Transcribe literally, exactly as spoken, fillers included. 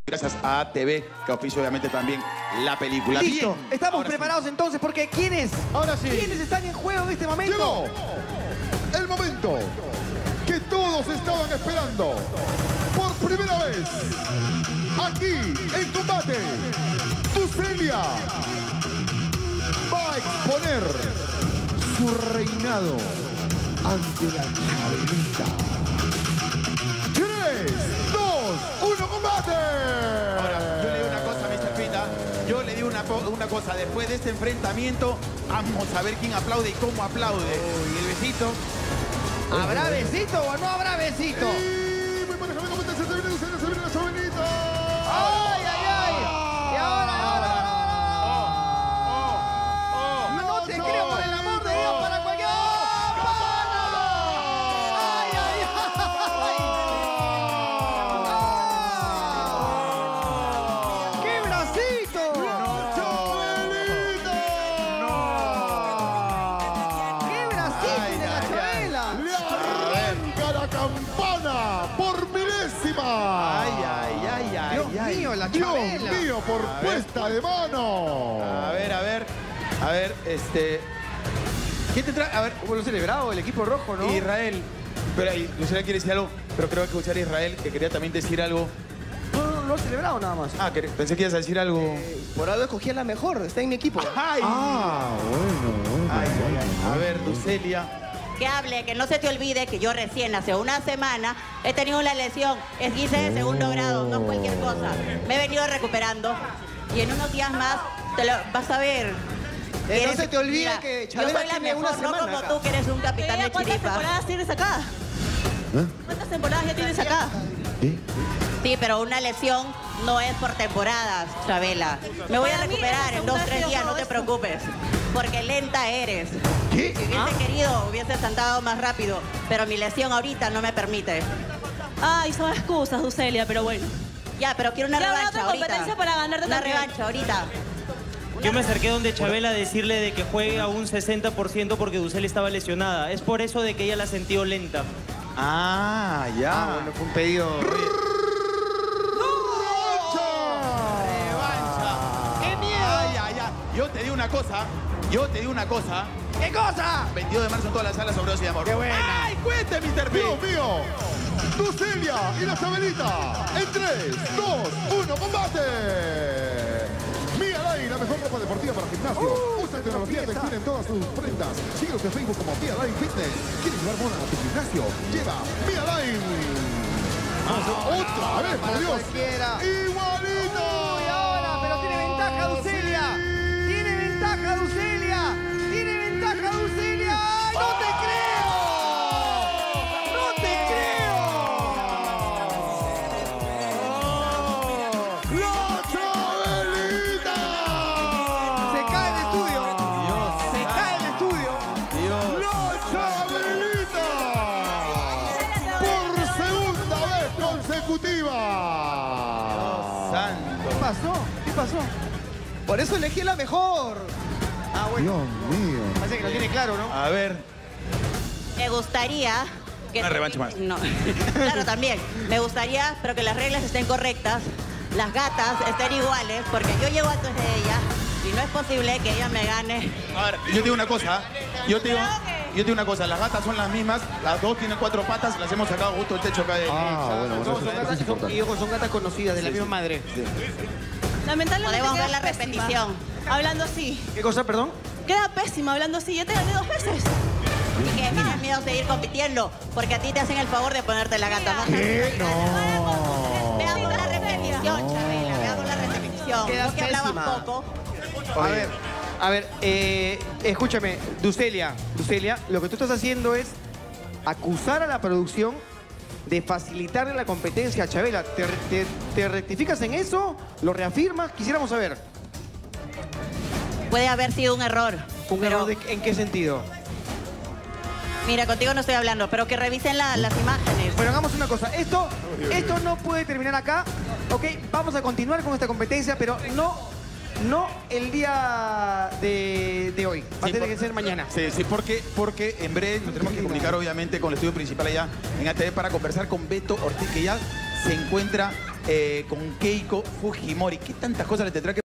Gracias a A T V, que auspicia obviamente también la película. Listo, Bien. estamos Ahora preparados sí. entonces porque ¿quiénes? Ahora sí. ¿Quiénes están en juego en este momento? Llegó el momento que todos estaban esperando. Por primera vez, aquí en combate, Ducelia va a exponer su reinado ante la Chabelita. tres, dos, uno, combate. Ahora, yo le digo una cosa, mister Pita. Yo le digo una, una cosa. Después de este enfrentamiento, vamos a ver quién aplaude y cómo aplaude. Y el besito. ¿Habrá besito o no habrá besito? Y muy pareja de competencia, se viene Ducelia, se viene la Chabelita. ¡Ay, ay, ay! Y ahora, ahora, ahora. No, no te creo, por el amor de Dios, para cualquier... ¡Ay, ay, ay! ¡Qué bracito! ¡Chabelita! ¡Qué bracito de la Chabela! Le arranca la campana por milésima. Ay, ay, ay, ay. Dios ay. mío, la Dios Chabela. mío, por A ver. puesta de mano. A ver, a ver. A ver, este. ¿Quién te trae? A ver, Hubo lo celebrado, el equipo rojo, ¿no? Israel. Pero ahí, Lucía quiere decir algo, pero creo que escuchar a Israel, que quería también decir algo. No, no, lo ha celebrado nada más. Ah, que, pensé que ibas a decir algo. Por algo escogí a la mejor, está en mi equipo. ¡Ay! Ah, bueno, bueno. Ay, ay, ay. A ver, Ducelia. Que hable, que no se te olvide que yo recién hace una semana he tenido una lesión, esguince de segundo grado, no cualquier cosa. Me he venido recuperando y en unos días más te lo vas a ver. Eh, no Eres- se te olvide mira, que yo Chabela soy la tiene mejor, una no semana como acá. tú que eres un capitán de ¿Cuántas chiripa. temporadas tienes acá? ¿Cuántas temporadas ya tienes acá? Sí, pero una lesión no es por temporadas, Chabela. Me voy a Para mí recuperar es en la dos, segunda tres vez que días, yo no te hago preocupes. Porque lenta eres. ¿Qué? Si hubiese querido, hubiese andado más rápido. Pero mi lesión ahorita no me permite. Ay, son excusas, Ducelia, pero bueno. Ya, pero quiero una Ya habrá revancha otra ahorita. competencia para ganarte Una también. revancha ahorita. Yo me acerqué donde Chabela a decirle de que juegue a un sesenta por ciento porque Ducelia estaba lesionada. Es por eso de que ella la sintió lenta. Ah, ya. Ah, bueno, fue un pedido. Revancha. ¡Qué miedo! Ay, ay, ay. Yo te digo una cosa. Yo te digo una cosa. ¿Qué cosa? veintidós de marzo en todas las salas sobre Ocio y Amor. ¡Qué buena! ¡Ay, cuente, mister P! Dios mío. Ducelia y la Chabelita. En tres, dos, uno, combate. Mía Line, la mejor ropa deportiva para gimnasio. Usa tecnología textil en todas sus prendas. Síguenos en Facebook como Mía Line Fitness. ¿Quieres llevar moda a tu gimnasio? Lleva Mía Line. Otra vez, por Dios. Cualquiera. Igualito. Uy, ahora, pero tiene ventaja Ducelia. Tiene ventaja Ducelia. Tiene ventaja Ducelia. ¡Ay, no te creo! ¡No te creo! ¡La Chabelita! Se cae el estudio. Dios. Se cae el estudio. Dios. ¡La Chabelita! Por segunda vez consecutiva. Santo. ¿Qué pasó? ¿Qué pasó? Por eso elegí la mejor. Ah, bueno. Dios mío. Parece que lo tiene claro, ¿no? A ver. Me gustaría... Que Una revancha más. No. Claro, también. Me gustaría, pero que las reglas estén correctas, las gatas estén iguales, porque yo llego antes de ella y no es posible que ella me gane. A ver, yo te digo una cosa. Yo te digo, yo te digo una cosa. Las gatas son las mismas. Las dos tienen cuatro patas. Las hemos sacado justo el techo acá de... Ah, bueno, bueno, Son, eso, son eso gatas, es son, importante. y ojo, son gatas conocidas de la misma madre. Lamentablemente Podemos ver quedas la pésima. repetición. Hablando así. ¿Qué cosa, perdón? Queda pésima hablando así. Ya te gané dos veces. Y que tienes miedo de seguir compitiendo, porque a ti te hacen el favor de ponerte la gata. ¿no? ¿Qué? No. Veamos la repetición, Chabela. Veamos la repetición. Quedas No que hablabas pésima. poco. A ver, a ver, eh, escúchame, Ducelia, Ducelia, lo que tú estás haciendo es acusar a la producción de facilitarle la competencia a Chabela. ¿Te, te, te rectificas en eso? ¿Lo reafirmas? Quisiéramos saber. Puede haber sido un error. ¿Un pero, error de, en qué sentido? Mira, contigo no estoy hablando, pero que revisen la- las imágenes. Bueno, hagamos una cosa. Esto, esto no puede terminar acá, ¿ok? Vamos a continuar con esta competencia, pero no, no el día de, de hoy. Va a Sí, tener por- que ser mañana. Sí, sí, porque, porque en breve nos tenemos que comunicar obviamente con el estudio principal allá en A T V para conversar con Beto Ortiz, que ya se encuentra eh, con Keiko Fujimori. ¿Qué tantas cosas le tendrá que